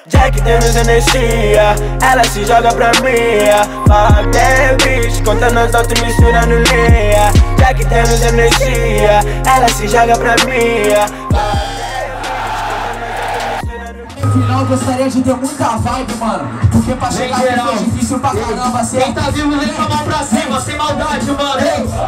Jack temos energia, ela se joga pra mim. Fuck that bitch, conta nós outros misturando linha. Jack temos energia, ela se joga pra mim. No final gostaria de ter muita vibe, mano, porque pra chegar aqui foi difícil pra caramba. Quem tá vivo, leva a mão pra cima, sem maldade, mano.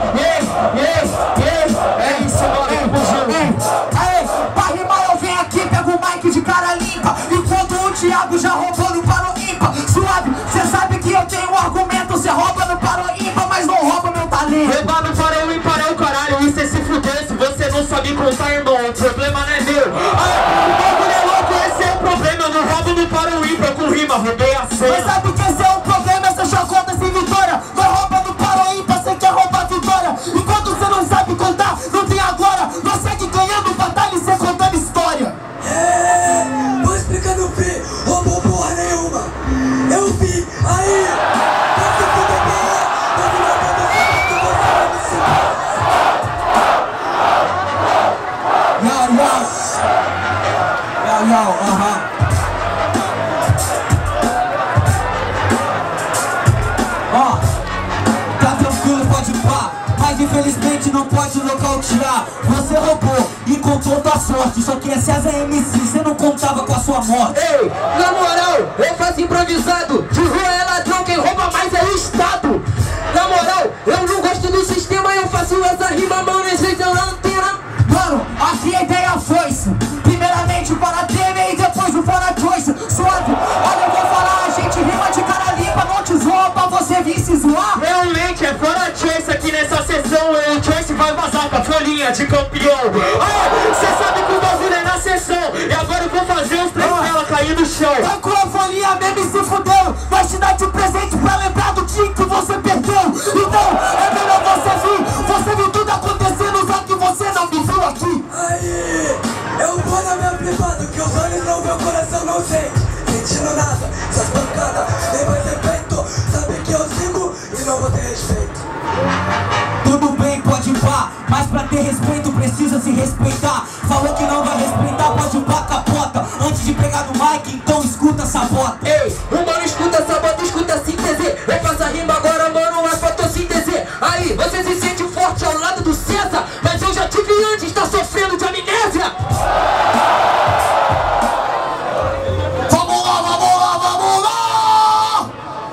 É isso, mano. Aê, pra rimar eu venho aqui, pego o mic de cara limpa, enquanto o Thiago já roubou no Paro Ímpar. Suave, cê sabe que eu tenho um argumento. Cê rouba no Paro Ímpar, mas não rouba meu talento. Roubar no Paro Ímpar é o caralho, e cê se fudeu se você não sabe contar, irmão. O problema não é meu. O bagulho é louco, esse é o problema. Eu não roubo no Paro Ímpar com rima, roubei a cena. Mas sabe que esse é o problema, essa chacota sem vitória. Não rouba no Paro Ímpar, cê quer roubar a vitória. Enquanto cê não sabe contar, não tem agora. Nós segue ganhando batalha e cê contando história. Vou explicar no fim, roubou porra nenhuma. Eu vi, aí, você tudo bem, mas não vai deixar que você vai me segurar. Tá tranquilo, pode pá, mas infelizmente não pode nocautear. Você roubou e contou tua sorte, só que é César MC, você não contava com a sua morte. Ei, na moral, eu faço improvisado. De rua é ladrão, quem rouba mais é o Estado. Na moral, eu não gosto do sistema, eu faço essa rima, mano, e vocês eu não tenho. Mano, aqui a ideia foi-se primeiramente para Temer e depois o Fora Choice. Suave, olha eu vou falar, a gente rima de cara limpa, não te zoa pra você vir se zoar. Realmente é Fora Choice aqui nessa sessão. O Choice vai vazar pra folhinha de campeão. Cê sabe que o bagulho é na sessão, e agora eu vou fazer os três dela cair no chão. Tá com a folhinha mesmo e se fudeu, vai te dar de presente pra lembrar do dia que você perdeu. Então, é melhor você viu tudo acontecendo, só que você não me viu aqui. Aí, eu vou na minha privada, que os olhos não, meu coração não sente. Sentindo nada, essas pancadas, nem vai ter feito. Sabe que eu sigo e não vou ter respeito. Tudo bem, pode pá, mas pra ter respeito precisa se respeitar. Falou que não vai respeitar, pode pá, capota. Antes de pegar no mic, então escuta essa bota. Ei, o mano escuta essa bota, escuta a síntese. Eu faço a rima agora, mano, é fotossíntese. Aí, você se sente forte ao lado do César, mas eu já tive antes, tá sofrendo de amnésia. Vamos lá!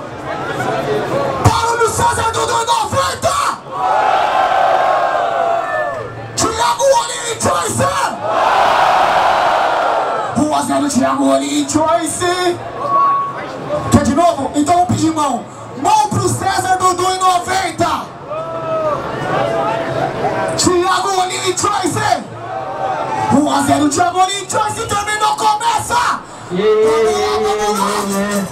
Para no César do 90! Thiago Oli e Choice! 1-0 Thiago Oli e Choice! Quer de novo? Então vamos pedir mão. Mão pro César Dudu em 90! Thiago Oli e Choice! 1-0 Thiago Oli e Choice, terminou, começa! Vamos lá!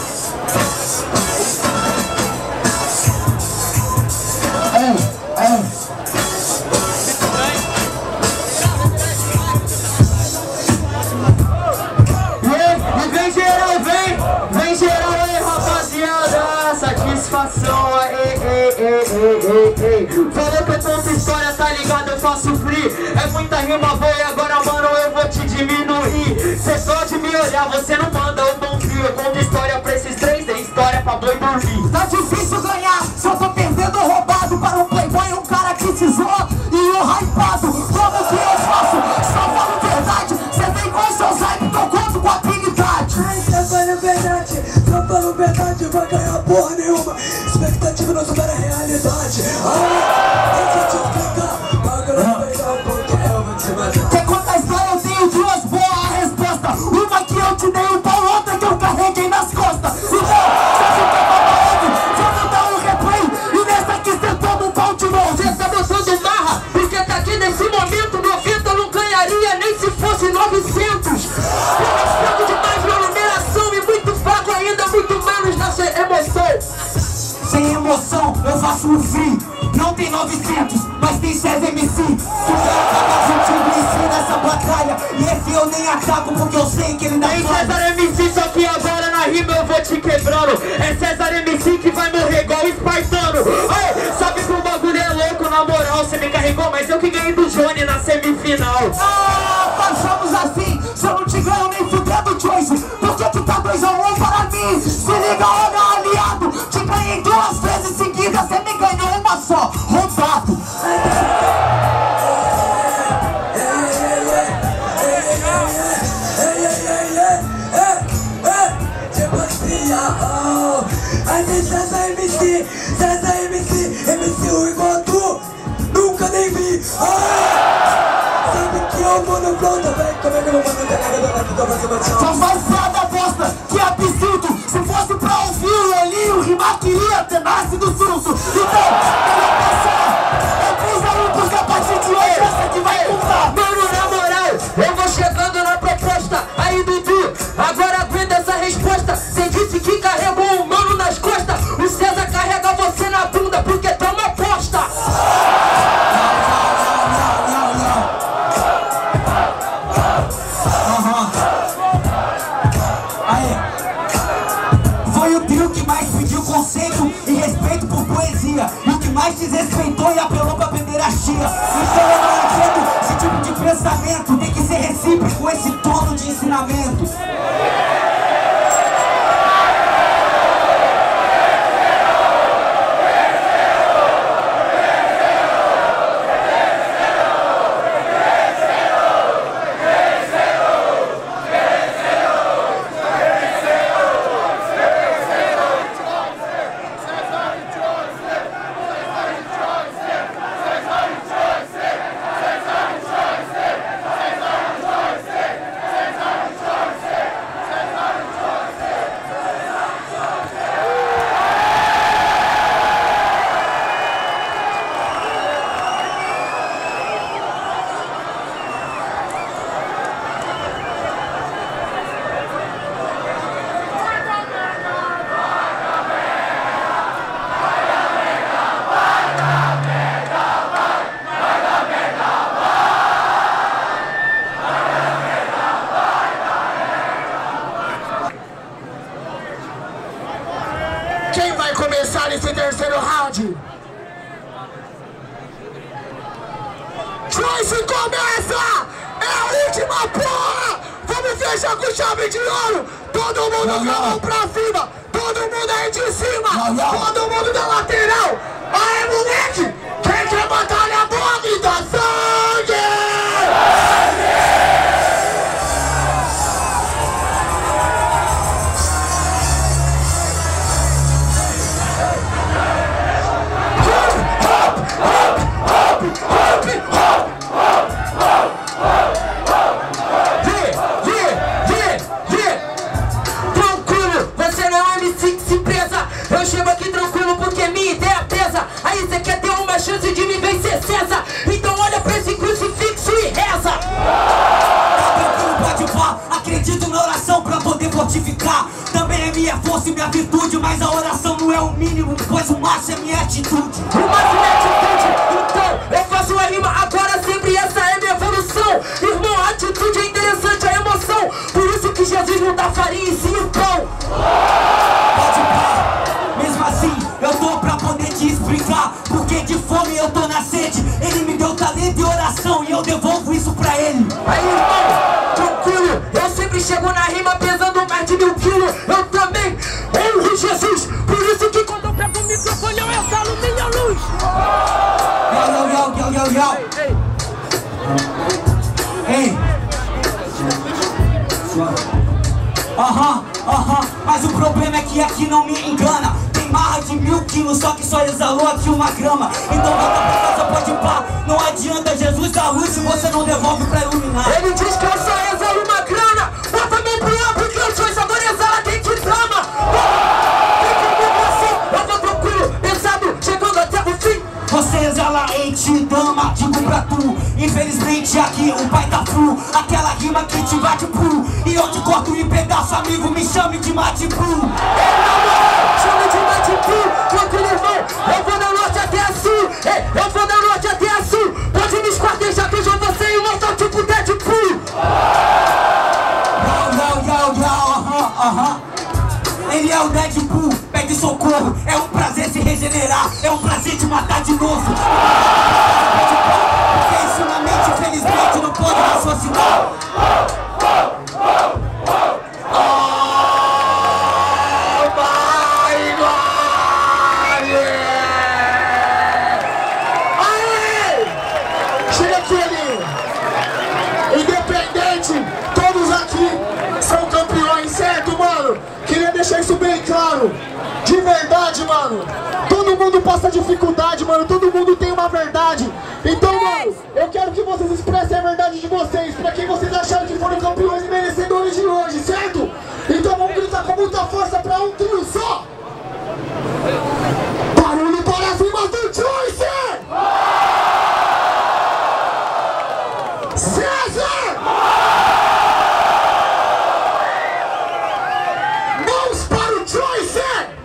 Vem geral aí, rapaziada. Satisfação, Falou que eu conto história, tá ligado? Eu faço free. É muita rima boa e agora, mano, eu vou te diminuir. Cê pode me olhar, você não manda o bom fio. Eu conto história pra esses três, é história pra boi dormir. Tá difícil ganhar, só tô perdendo roubado para um playboy, um cara que se zoa e um hypado. Como que eu faço? Só falo verdade, cê vem com seus hype, tô conto com habilidade. Ai, tá falando verdade, tá falando verdade, vai ganhar porra nenhuma. Expectativa não supera a realidade. Deixa eu te explicar, bagulho não vai dar porque eu vou te matar. Quer contar história? Eu tenho duas boas respostas. Uma que eu te dei um pau, outra que eu carreguei nas costas. Então, você fica babando, vamos dar um replay. E nessa aqui cê toma um pau de novo. Cê tá botando marra, porque tá aqui nesse momento 90 não ganharia nem se fosse 900. Eu respeito demais minha numeração e muito fraco ainda, muito menos nessa emoção. Sem emoção, eu faço um free. Não tem 900, mas tem César MC. Tu quer acabar juntinho MC nessa batalha. E esse eu nem ataco porque eu sei que ele não tem César MC, só que agora na rima eu vou te quebrando. É César MC que vai morrer igual o espartano. Ai, sabe que o bagulho é louco, na moral. Você me carregou, mas eu que ganhei do Johnny na semifinal. Passamos assim, se eu não te ganho nem fudendo, Johnny. coisa. Por que tá 2-1 para mim? Se liga, olha, aliado. Te ganhei 2 vezes seguidas, você me ganhou uma só. Roubado. César MC, MC igual tu, nunca nem vi. Sabe que eu vou no flow também, como é que eu vou mandar carregador aqui pra fazer batidão? Só vai ser da bosta, que absurdo. Se fosse pra ouvir o Elinho, rimar queria ter nascido surso. Então, melhor passar. Eu fiz a porque a partir de hoje essa que vai contar. Mano, na moral, eu vou chegando na proposta. Aí, Dudu, agora aguenta essa resposta. Cê disse que carregou um mano nas costas. O César carrega você na bunda porque toma aposta. Foi o trio que mais pediu conceito e respeito por poesia, e o que mais desrespeitou e apelou pra pederastia. Então eu não entendo esse tipo de pensamento. Tem que ser recíproco esse tono de ensinamento. Quem vai começar esse terceiro round? Joyce começa! É a última porra! Vamos fechar com chave de ouro! Todo mundo com a mão pra cima! Todo mundo aí de cima! Todo mundo da lateral! Aê, moleque! Quem quer batalha boa, grita sangue! Tranquilo, você não é MC que se presa. Eu chego aqui tranquilo porque minha ideia pesa. Aí você quer ter uma chance de me vencer, César? Então olha pra esse crucifixo e reza. Pode pá, acredito na oração pra poder fortificar. Também é minha força e minha virtude, mas a oração não é o mínimo, pois o máximo é minha atitude. O máximo é atitude, então eu faço a rima agora sempre, essa é minha evolução. Irmão, a atitude é interessante, a emoção. Por isso que Jesus não dá farinha e sim o pão. Pode pá, mesmo assim eu tô pra poder te explicar. Porque de fome eu tô na sede. Ele me deu talento e oração e eu devolvo isso pra ele. Aí, irmão, tranquilo, eu sempre chego na rima pesando mais de 1000 quilos. Eu também honro Jesus, por isso que quando eu pego o microfone eu exalo minha luz. Yo. Ei. Mas o problema é que aqui não me engana. Tem marra de 1000 quilos, só que só exalou aqui 1 grama. Então volta pra casa, pode pá. Não adianta Jesus dar luz se você não devolve pra iluminar. Ele diz que eu só exalo uma grana. Bota a mão pro ar porque eu sou agora exala quem te trama. Vem comigo assim, eu vou tranquilo, pesado, chegando até o fim. Você exala em te dama, digo pra tu. Infelizmente aqui o pai tá flu. Aquela rima que te bate pro. E eu te corto em pedaço, amigo, me chame de Mate Blue. Chama de Matipu, tranquilo, irmão. Eu vou da norte até a sul. Eu vou da norte até a sul. Pode me esquartejar que eu já vou ser imortal tipo Deadpool. Ele é o Deadpool, pede socorro. É um prazer se regenerar, é um prazer te matar de novo. Porque isso na mente, infelizmente, não pode raciocinar. deixar isso bem claro. De verdade, mano. Todo mundo passa dificuldade, mano. Todo mundo tem uma verdade. Então, mano, eu quero que vocês expressem a verdade de vocês. Pra quem vocês acharam que foram campeões e merecedores de hoje, certo? Então vamos gritar com muita força pra um trio só. Barulho para as rimas do Joyce! César! Mãos para o Joyce!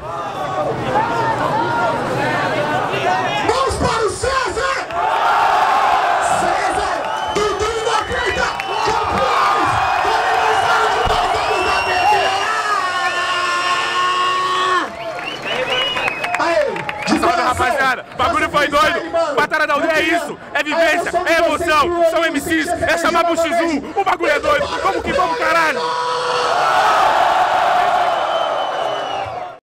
Mãos para o César! César! Dudu na treta! Campeões! Do aniversário de 2 anos da BTA! Aê! Salve, rapaziada! O bagulho foi doido! Batalha da aldeia é isso! É vivência, é emoção! São MCs, é chamar pro X1! O bagulho é doido! Vamos que